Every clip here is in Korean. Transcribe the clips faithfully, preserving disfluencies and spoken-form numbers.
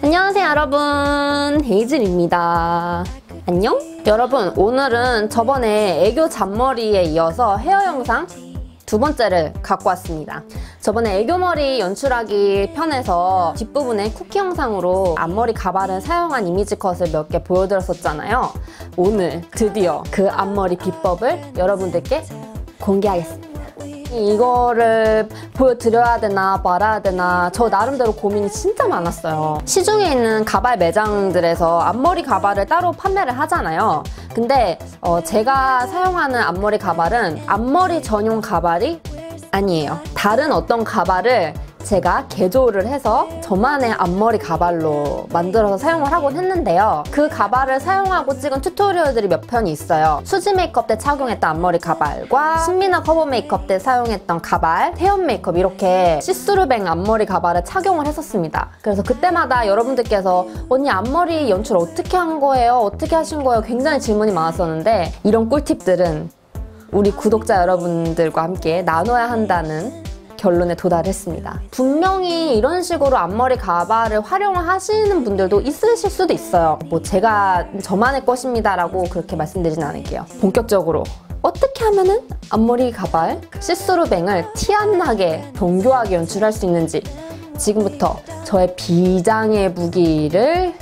안녕하세요 여러분, 헤이즐입니다. 안녕? 여러분, 오늘은 저번에 애교 잔머리에 이어서 헤어 영상 두 번째를 갖고 왔습니다. 저번에 애교머리 연출하기 편에서 뒷부분에 쿠키 영상으로 앞머리 가발을 사용한 이미지 컷을 몇 개 보여드렸었잖아요. 오늘 드디어 그 앞머리 비법을 여러분들께 공개하겠습니다. 이거를 보여드려야 되나 말아야 되나 저 나름대로 고민이 진짜 많았어요. 시중에 있는 가발 매장들에서 앞머리 가발을 따로 판매를 하잖아요. 근데 어 제가 사용하는 앞머리 가발은 앞머리 전용 가발이 아니에요. 다른 어떤 가발을 제가 개조를 해서 저만의 앞머리 가발로 만들어서 사용을 하곤 했는데요. 그 가발을 사용하고 찍은 튜토리얼들이 몇 편이 있어요. 수지 메이크업 때 착용했던 앞머리 가발과 신미나 커버 메이크업 때 사용했던 가발, 태연 메이크업 이렇게 시스루뱅 앞머리 가발을 착용을 했었습니다. 그래서 그때마다 여러분들께서 언니 앞머리 연출 어떻게 한 거예요? 어떻게 하신 거예요? 굉장히 질문이 많았었는데 이런 꿀팁들은 우리 구독자 여러분들과 함께 나눠야 한다는 결론에 도달했습니다. 분명히 이런 식으로 앞머리 가발을 활용을 하시는 분들도 있으실 수도 있어요. 뭐 제가 저만의 것입니다 라고 그렇게 말씀드리진 않을게요. 본격적으로 어떻게 하면은 앞머리 가발 시스루뱅을 티 안 나게 정교하게 연출할 수 있는지 지금부터 저의 비장의 무기를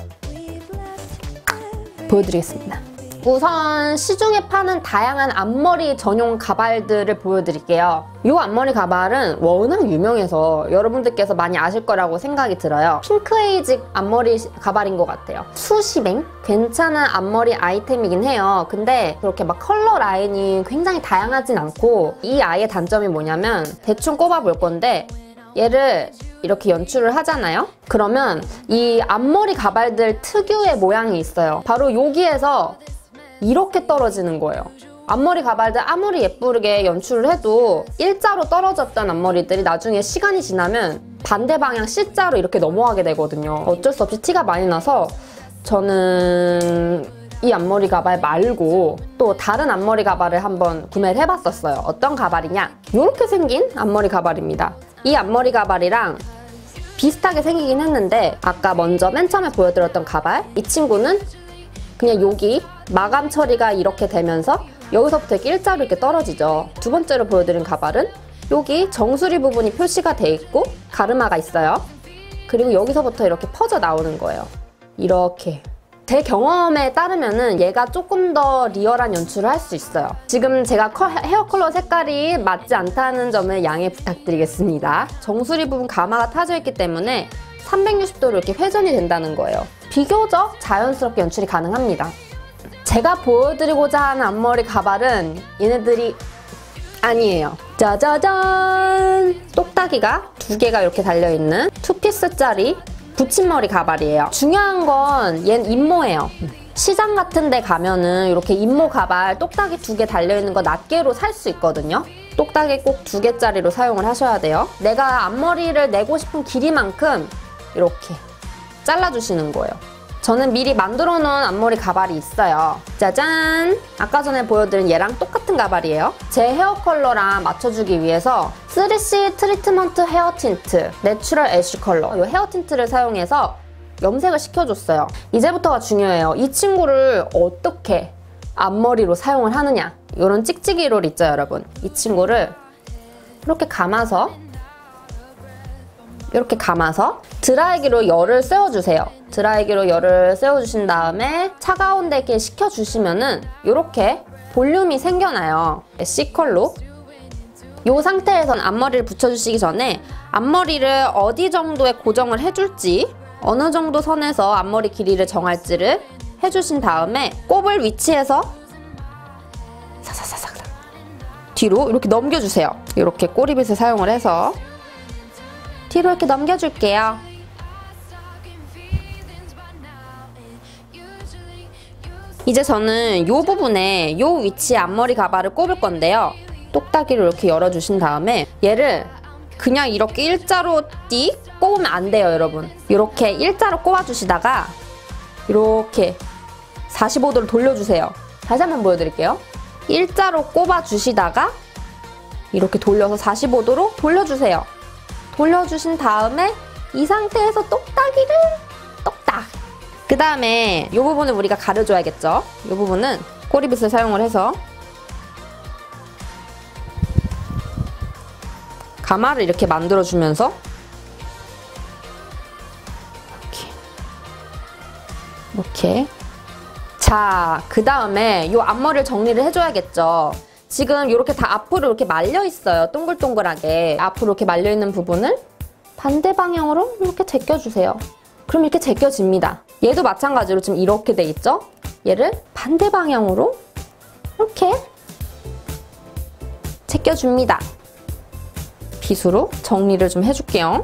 보여드리겠습니다. 우선 시중에 파는 다양한 앞머리 전용 가발들을 보여드릴게요. 이 앞머리 가발은 워낙 유명해서 여러분들께서 많이 아실 거라고 생각이 들어요. 핑크에이지 앞머리 가발인 것 같아요. 수시뱅? 괜찮은 앞머리 아이템이긴 해요. 근데 그렇게 막 컬러 라인이 굉장히 다양하진 않고 이 아이의 단점이 뭐냐면 대충 꼽아볼 건데 얘를 이렇게 연출을 하잖아요? 그러면 이 앞머리 가발들 특유의 모양이 있어요. 바로 여기에서 이렇게 떨어지는 거예요. 앞머리 가발들 아무리 예쁘게 연출을 해도 일자로 떨어졌던 앞머리들이 나중에 시간이 지나면 반대 방향 C자로 이렇게 넘어가게 되거든요. 어쩔 수 없이 티가 많이 나서 저는 이 앞머리 가발 말고 또 다른 앞머리 가발을 한번 구매를 해봤었어요. 어떤 가발이냐? 이렇게 생긴 앞머리 가발입니다. 이 앞머리 가발이랑 비슷하게 생기긴 했는데 아까 먼저 맨 처음에 보여드렸던 가발, 이 친구는 그냥 여기 마감 처리가 이렇게 되면서 여기서부터 이렇게 일자로 이렇게 떨어지죠. 두 번째로 보여드린 가발은 여기 정수리 부분이 표시가 돼 있고 가르마가 있어요. 그리고 여기서부터 이렇게 퍼져 나오는 거예요. 이렇게. 제 경험에 따르면은 얘가 조금 더 리얼한 연출을 할 수 있어요. 지금 제가 커, 헤어 컬러 색깔이 맞지 않다는 점을 양해 부탁드리겠습니다. 정수리 부분 가마가 타져 있기 때문에 삼백육십 도로 이렇게 회전이 된다는 거예요. 비교적 자연스럽게 연출이 가능합니다. 제가 보여드리고자 하는 앞머리 가발은 얘네들이 아니에요. 짜자잔! 똑딱이가 두 개가 이렇게 달려있는 투피스짜리 붙임머리 가발이에요. 중요한 건 얘는 임모예요. 시장 같은 데 가면은 이렇게 임모 가발 똑딱이 두 개 달려있는 거 낱개로 살 수 있거든요. 똑딱이 꼭 두 개짜리로 사용을 하셔야 돼요. 내가 앞머리를 내고 싶은 길이만큼 이렇게 잘라주시는 거예요. 저는 미리 만들어 놓은 앞머리 가발이 있어요. 짜잔! 아까 전에 보여드린 얘랑 똑같은 가발이에요. 제 헤어 컬러랑 맞춰주기 위해서 쓰리씨 트리트먼트 헤어 틴트 내추럴 애쉬 컬러 이 헤어 틴트를 사용해서 염색을 시켜줬어요. 이제부터가 중요해요. 이 친구를 어떻게 앞머리로 사용을 하느냐 이런 찍찍이 롤 있죠 여러분. 이 친구를 이렇게 감아서 이렇게 감아서 드라이기로 열을 쐬어주세요. 드라이기로 열을 쐬어주신 다음에 차가운 데게 식혀주시면은 이렇게 볼륨이 생겨나요. C컬로. 이 상태에서는 앞머리를 붙여주시기 전에 앞머리를 어디 정도에 고정을 해줄지 어느 정도 선에서 앞머리 길이를 정할지를 해주신 다음에 꼽을 위치에서 사사사사 뒤로 이렇게 넘겨주세요. 이렇게 꼬리빗을 사용을 해서 뒤로 이렇게 넘겨줄게요. 이제 저는 이 부분에 이 위치에 앞머리 가발을 꼽을 건데요. 똑딱이를 이렇게 열어주신 다음에 얘를 그냥 이렇게 일자로 띡 꼽으면 안 돼요 여러분. 이렇게 일자로 꼽아주시다가 이렇게 사십오 도를 돌려주세요. 다시 한번 보여드릴게요. 일자로 꼽아주시다가 이렇게 돌려서 사십오 도로 돌려주세요. 돌려주신 다음에 이 상태에서 똑딱이를 똑딱 그 다음에 이 부분을 우리가 가려줘야겠죠. 이 부분은 꼬리빗을 사용을 해서 가마를 이렇게 만들어주면서 이렇게 이렇게 자, 그 다음에 이 앞머리를 정리를 해줘야겠죠. 지금 이렇게 다 앞으로 이렇게 말려 있어요. 동글동글하게 앞으로 이렇게 말려 있는 부분을 반대 방향으로 이렇게 제껴주세요. 그럼 이렇게 제껴집니다. 얘도 마찬가지로 지금 이렇게 돼 있죠? 얘를 반대 방향으로 이렇게 제껴줍니다. 빗으로 정리를 좀 해줄게요.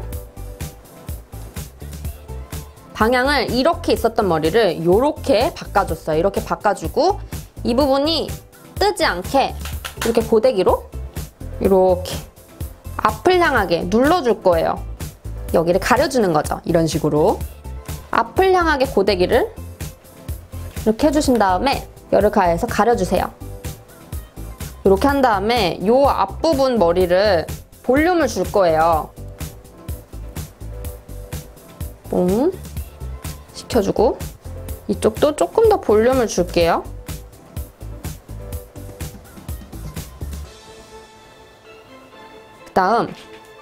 방향을 이렇게 있었던 머리를 이렇게 바꿔줬어요. 이렇게 바꿔주고 이 부분이 뜨지 않게 이렇게 고데기로 이렇게 앞을 향하게 눌러줄 거예요. 여기를 가려주는 거죠. 이런 식으로 앞을 향하게 고데기를 이렇게 해주신 다음에 열을 가해서 가려주세요. 이렇게 한 다음에 이 앞부분 머리를 볼륨을 줄 거예요. 뽕 시켜주고 이쪽도 조금 더 볼륨을 줄게요. 그 다음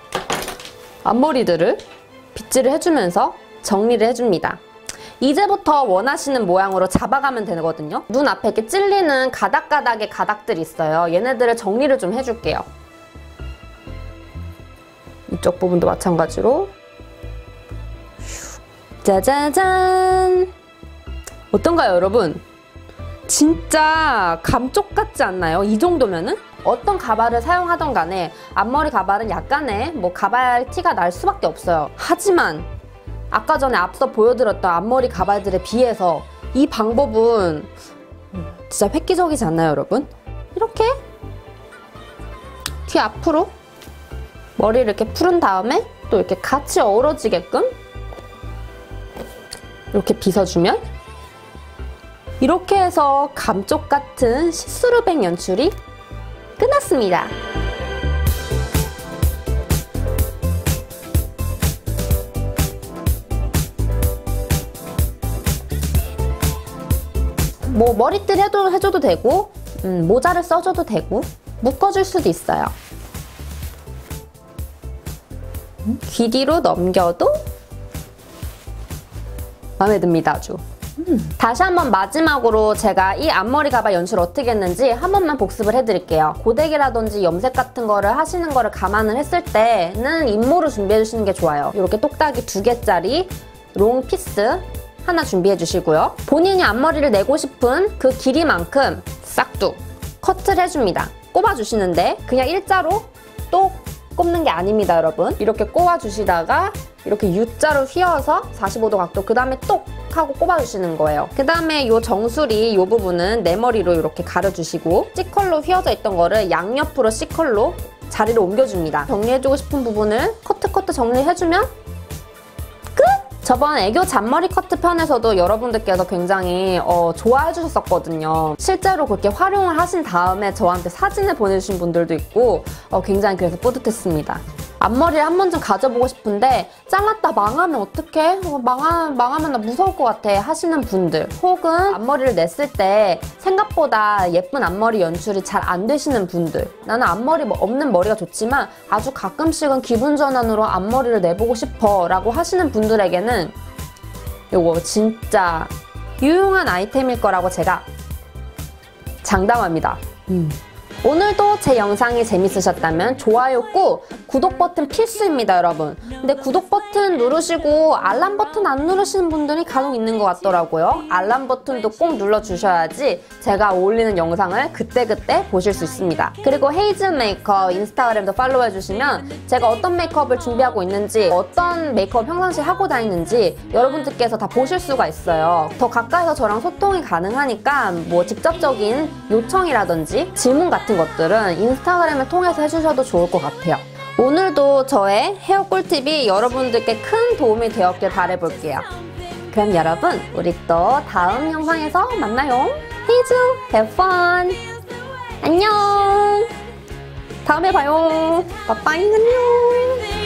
앞머리들을 빗질을 해주면서 정리를 해줍니다. 이제부터 원하시는 모양으로 잡아가면 되거든요. 눈 앞에 이렇게 찔리는 가닥가닥의 가닥들이 있어요. 얘네들을 정리를 좀 해줄게요. 이쪽 부분도 마찬가지로 짜자잔! 어떤가요, 여러분? 진짜 감쪽 같지 않나요? 이 정도면은? 어떤 가발을 사용하던 간에 앞머리 가발은 약간의 뭐 가발 티가 날 수밖에 없어요. 하지만 아까 전에 앞서 보여드렸던 앞머리 가발들에 비해서 이 방법은 진짜 획기적이지 않나요, 여러분? 이렇게 귀 앞으로 머리를 이렇게 풀은 다음에 또 이렇게 같이 어우러지게끔 이렇게 빗어주면 이렇게 해서 감쪽 같은 시스루백 연출이 끝났습니다. 뭐 머리띠 해도, 해줘도 되고 음, 모자를 써줘도 되고 묶어줄 수도 있어요. 귀 뒤로 넘겨도 마음에 듭니다, 아주. 음. 다시 한번 마지막으로 제가 이 앞머리 가발 연출 어떻게 했는지 한 번만 복습을 해드릴게요. 고데기라든지 염색 같은 거를 하시는 거를 감안을 했을 때는 인모를 준비해 주시는 게 좋아요. 이렇게 똑딱이 두 개짜리 롱 피스 하나 준비해 주시고요. 본인이 앞머리를 내고 싶은 그 길이만큼 싹둑 커트를 해줍니다. 꼽아주시는데 그냥 일자로 똑 꼽는 게 아닙니다, 여러분. 이렇게 꼽아주시다가 이렇게 U자로 휘어서 사십오 도 각도, 그 다음에 똑 하고 꼽아주시는 거예요. 그 다음에 이 정수리 이 부분은 내 머리로 이렇게 가려주시고 C컬로 휘어져 있던 거를 양옆으로 C컬로 자리를 옮겨줍니다. 정리해주고 싶은 부분을 커트 커트 정리해주면 끝! 저번 애교 잔머리 커트 편에서도 여러분들께서 굉장히 어, 좋아해 주셨었거든요. 실제로 그렇게 활용을 하신 다음에 저한테 사진을 보내주신 분들도 있고 어, 굉장히 그래서 뿌듯했습니다. 앞머리를 한 번쯤 가져보고 싶은데 잘랐다 망하면 어떡해? 어, 망하, 망하면 나 무서울 것 같아 하시는 분들, 혹은 앞머리를 냈을 때 생각보다 예쁜 앞머리 연출이 잘 안 되시는 분들, 나는 앞머리 없는 머리가 좋지만 아주 가끔씩은 기분 전환으로 앞머리를 내보고 싶어 라고 하시는 분들에게는 이거 진짜 유용한 아이템일 거라고 제가 장담합니다. 음. 오늘도 제 영상이 재밌으셨다면 좋아요 꾹, 구독 버튼 필수입니다, 여러분. 근데 구독 버튼 누르시고 알람 버튼 안 누르시는 분들이 간혹 있는 것 같더라고요. 알람 버튼도 꼭 눌러주셔야지 제가 올리는 영상을 그때그때 보실 수 있습니다. 그리고 헤이즈 메이크업 인스타그램도 팔로우해주시면 제가 어떤 메이크업을 준비하고 있는지, 어떤 메이크업 평상시에 하고 다니는지 여러분들께서 다 보실 수가 있어요. 더 가까이서 저랑 소통이 가능하니까 뭐 직접적인 요청이라든지 질문 같은 것들은 인스타그램을 통해서 해주셔도 좋을 것 같아요. 오늘도 저의 헤어 꿀팁이 여러분들께 큰 도움이 되었길 바라볼게요. 그럼 여러분, 우리 또 다음 영상에서 만나요. 헤이즈, have fun! 안녕! 다음에 봐요. 빠빠이, 안녕!